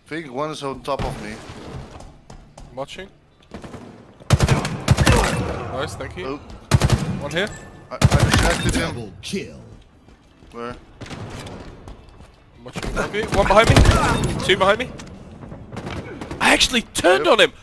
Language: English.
I think one is on top of me. I'm watching. Nice, thank you. Oh. One here. I distracted him. Double kill. Where? I'm watching. Okay, one behind me. Two behind me. I actually turned on him.